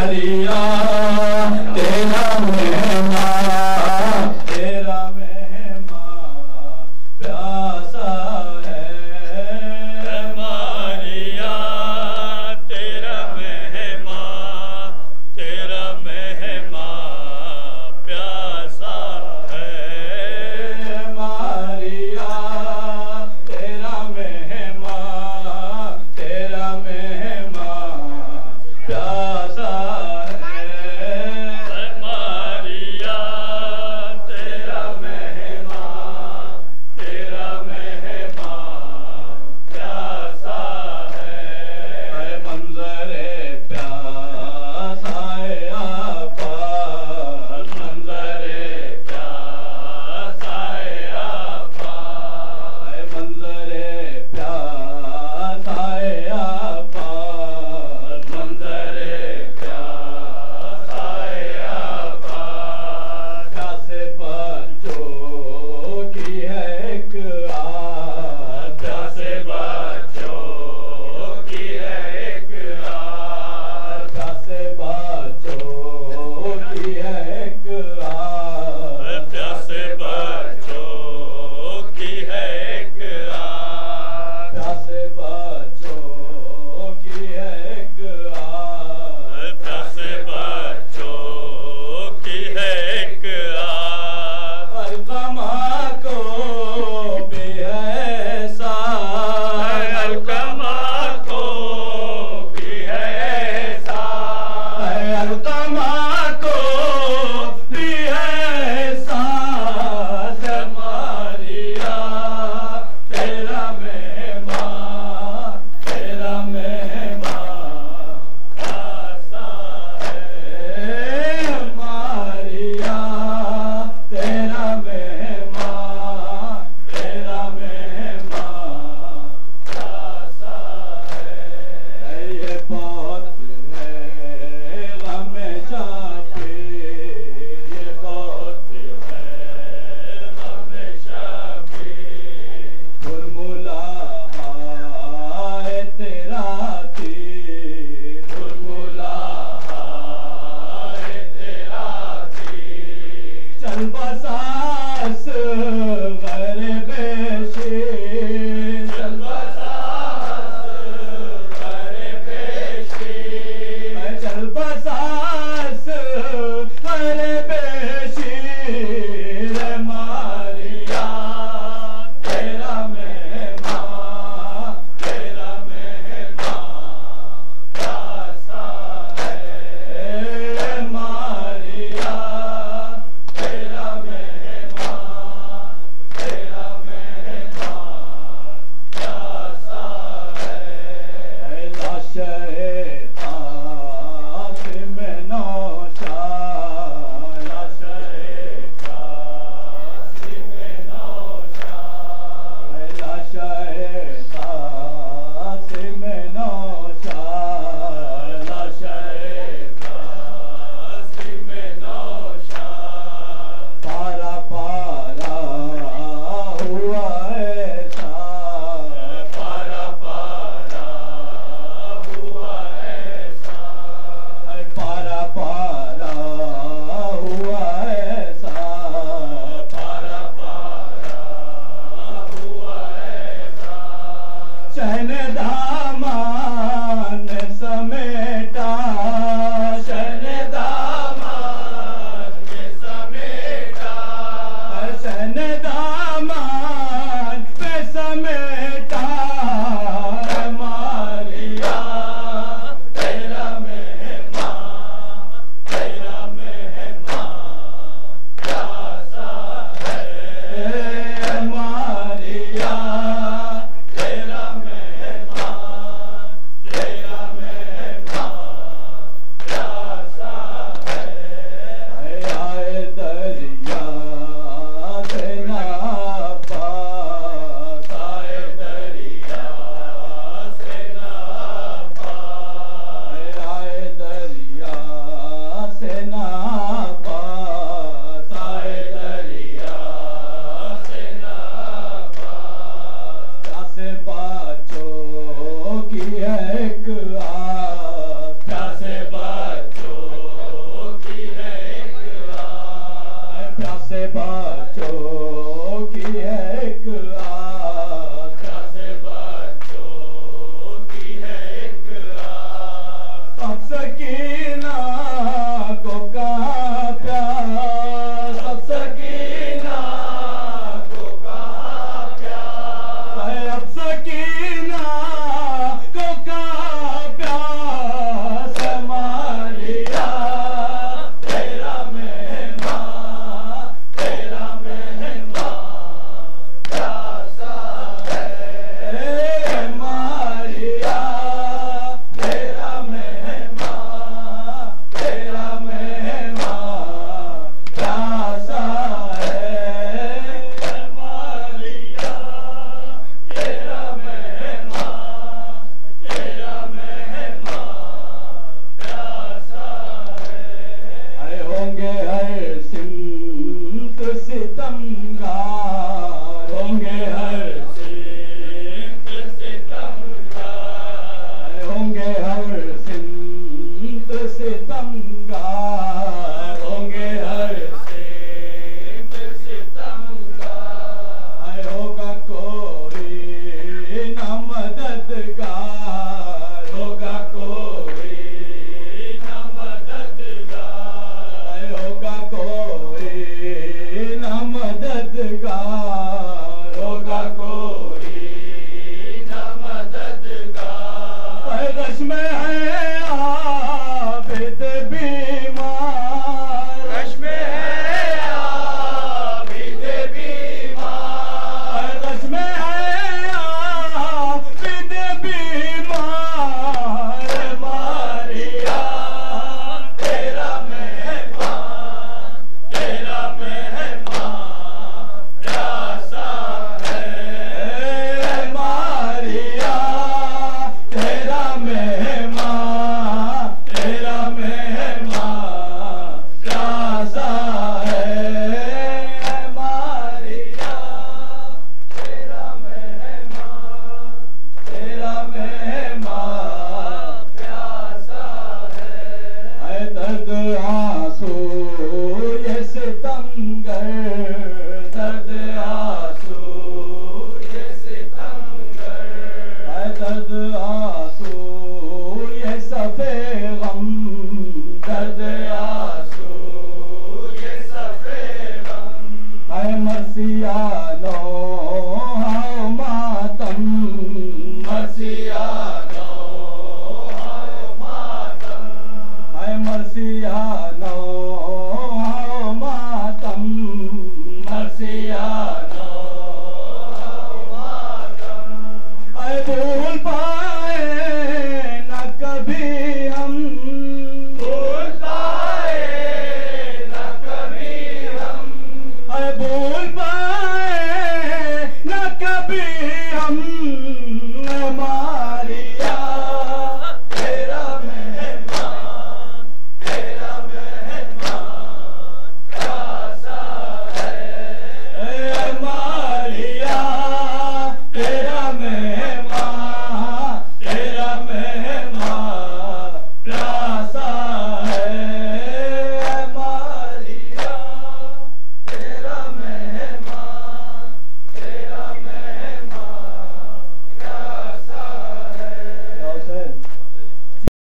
मारिया तेरा मेहमा प्यासा है। मारिया तेरा मेहमा प्यासा है। मारिया तेरा मेहमा प्यासा है। मारिया तेरा मेहमा प्यासा है। मंजरे प्यासा है आपा, मंजरे प्यासा है आपा, मंजरे प्यासा है आपा, मंजरे प्यासा है आपा। प्यासे बच्चों की है एक आस, प्यासे बच्चों की है एक आस, प्यासे बच्चों की है एक आस, प्यासे बच्चों की है एक आस, प्यासे बच्चों की है एक आस, प्यासे बच्चों की है एक आस। अलकमा को भी है साथ, अलकमा को भी है साथ, अलकमा को भी है साथ। मारिया तेरा मेहमा प्यासा है। मारिया तेरा मेहमा प्यासा है। ये बहुत है गम शाफी, ये बहुत है गम शाफी। फॉर्मूला है तेरा तीर, फॉर्मूला है तेरा तीर। चल बसास गरे बेशीर, चल बसास गरे बेशीर, चल बसास गरे बेशीर। मारिया तेरा मेहमा प्यासा है। मारिया तेरा मेहमा संत सितमगार होंगे हर सिंह सितमगार। होगा कोई न मददगार होगा कोई न मददगार। होगा कोई न मददगार होगा कोई न मददगार। रश में है आबिद बीमार रश में है आबिद बीमार। रश में है आबिद बीमार मारिया तेरा मेहमान, तेरा मेहमान प्यासा है। मारिया तेरा मेहमान प्यासा है मारिया तेरा मेहमान प्यासा है। दर्द आंसू ये सितमगर